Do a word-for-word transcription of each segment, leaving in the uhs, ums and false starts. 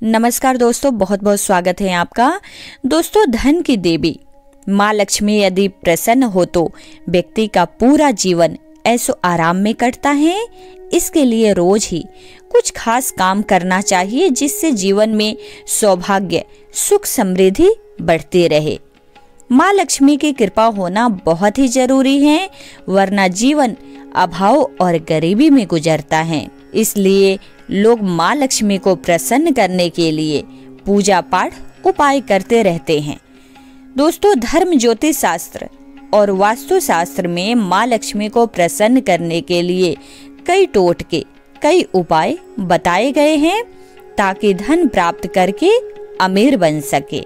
नमस्कार दोस्तों, बहुत बहुत स्वागत है आपका। दोस्तों, धन की देवी माँ लक्ष्मी यदि प्रसन्न हो तो व्यक्ति का पूरा जीवन ऐसो आराम में कटता है। इसके लिए रोज ही कुछ खास काम करना चाहिए जिससे जीवन में सौभाग्य, सुख, समृद्धि बढ़ती रहे। माँ लक्ष्मी की कृपा होना बहुत ही जरूरी है, वरना जीवन अभाव और गरीबी में गुजरता है। इसलिए लोग माँ लक्ष्मी को प्रसन्न करने के लिए पूजा पाठ उपाय करते रहते हैं। दोस्तों, धर्म, ज्योतिष शास्त्र और वास्तु शास्त्र में माँ लक्ष्मी को प्रसन्न करने के लिए कई टोटके, कई उपाय बताए गए हैं ताकि धन प्राप्त करके अमीर बन सके।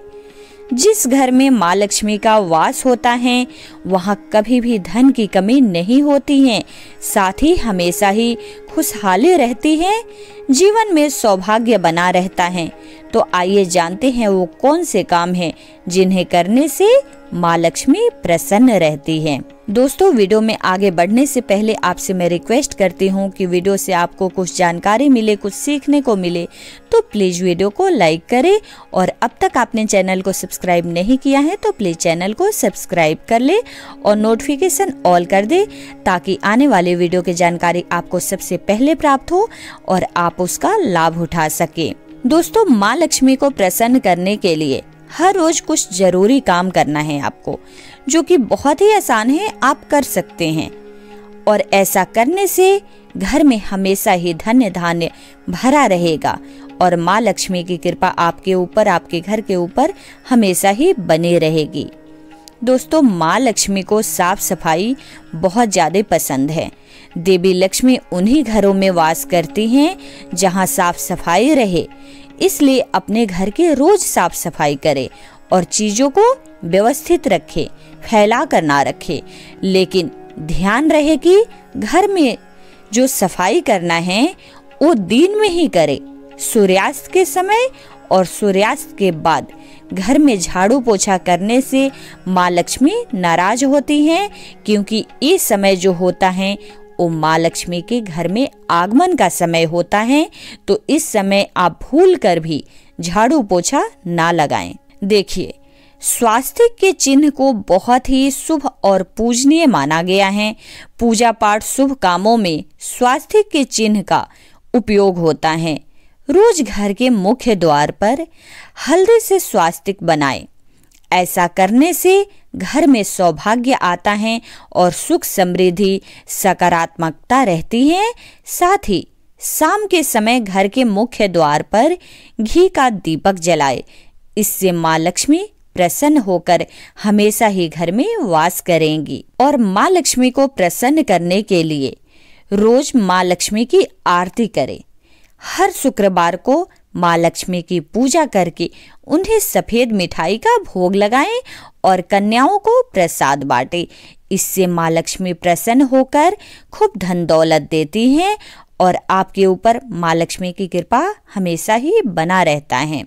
जिस घर में माँ लक्ष्मी का वास होता है वहाँ कभी भी धन की कमी नहीं होती है, साथ ही हमेशा ही खुशहाली रहती है, जीवन में सौभाग्य बना रहता है। तो आइए जानते हैं वो कौन से काम हैं जिन्हें करने से माँ लक्ष्मी प्रसन्न रहती है। दोस्तों, वीडियो में आगे बढ़ने से पहले आपसे मैं रिक्वेस्ट करती हूँ कि वीडियो से आपको कुछ जानकारी मिले, कुछ सीखने को मिले तो प्लीज वीडियो को लाइक करें, और अब तक आपने चैनल को सब्सक्राइब नहीं किया है तो प्लीज चैनल को सब्सक्राइब कर ले और नोटिफिकेशन ऑल कर दे ताकि आने वाले वीडियो की जानकारी आपको सबसे पहले प्राप्त हो और आप उसका लाभ उठा सके। दोस्तों, माँ लक्ष्मी को प्रसन्न करने के लिए हर रोज कुछ जरूरी काम करना है आपको, जो कि बहुत ही आसान है, आप कर सकते हैं। और ऐसा करने से घर में हमेशा ही धन्य धान्य भरा रहेगा और माँ लक्ष्मी की कृपा आपके ऊपर, आपके घर के ऊपर हमेशा ही बनी रहेगी। दोस्तों, माँ लक्ष्मी को साफ सफाई बहुत ज्यादा पसंद है। देवी लक्ष्मी उन्हीं घरों में वास करती हैं जहाँ साफ सफाई रहे, इसलिए अपने घर के रोज साफ सफाई करे और चीजों को व्यवस्थित रखे, फैला कर ना रखे। लेकिन ध्यान रहे कि घर में जो सफाई करना है वो दिन में ही करे, सूर्यास्त के समय और सूर्यास्त के बाद। घर में झाड़ू पोछा करने से माँ लक्ष्मी नाराज होती हैं, क्योंकि इस समय जो होता है वो माँ लक्ष्मी के घर में आगमन का समय होता है। तो इस समय आप भूल कर भी झाड़ू पोछा ना लगाएं। देखिए, स्वास्तिक के चिन्ह को बहुत ही शुभ और पूजनीय माना गया है। पूजा पाठ, शुभ कामों में स्वास्तिक के चिन्ह का उपयोग होता है। रोज घर के मुख्य द्वार पर हल्दी से स्वास्तिक बनाएं। ऐसा करने से घर में सौभाग्य आता है और सुख, समृद्धि, सकारात्मकता रहती है। साथ ही शाम के समय घर के मुख्य द्वार पर घी का दीपक जलाए। इससे माँ लक्ष्मी प्रसन्न होकर हमेशा ही घर में वास करेंगी। और माँ लक्ष्मी को प्रसन्न करने के लिए रोज माँ लक्ष्मी की आरती करें। हर शुक्रवार को माँ लक्ष्मी की पूजा करके उन्हें सफेद मिठाई का भोग लगाएं और कन्याओं को प्रसाद बांटें। इससे माँ लक्ष्मी प्रसन्न होकर खूब धन दौलत देती हैं और आपके ऊपर माँ लक्ष्मी की कृपा हमेशा ही बना रहता है।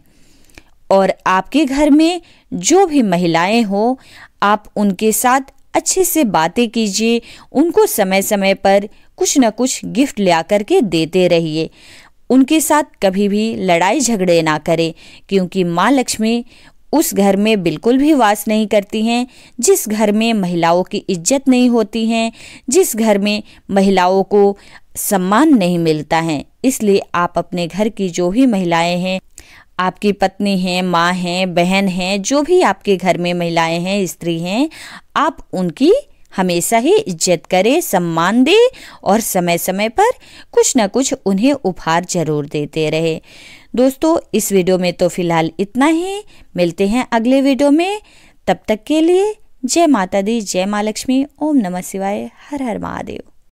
और आपके घर में जो भी महिलाएं हो, आप उनके साथ अच्छे से बातें कीजिए, उनको समय समय पर कुछ न कुछ गिफ्ट ला करके देते रहिए। उनके साथ कभी भी लड़ाई झगड़े ना करें, क्योंकि माँ लक्ष्मी उस घर में बिल्कुल भी वास नहीं करती हैं जिस घर में महिलाओं की इज्जत नहीं होती है, जिस घर में महिलाओं को सम्मान नहीं मिलता है। इसलिए आप अपने घर की जो भी महिलाएं हैं, आपकी पत्नी हैं, माँ हैं, बहन हैं, जो भी आपके घर में महिलाएं हैं, स्त्री हैं, आप उनकी हमेशा ही इज्जत करें, सम्मान दे और समय समय पर कुछ न कुछ उन्हें उपहार जरूर देते रहे। दोस्तों, इस वीडियो में तो फिलहाल इतना ही। मिलते हैं अगले वीडियो में। तब तक के लिए जय माता दी, जय माँ लक्ष्मी, ओम नमः शिवाय, हर हर महादेव।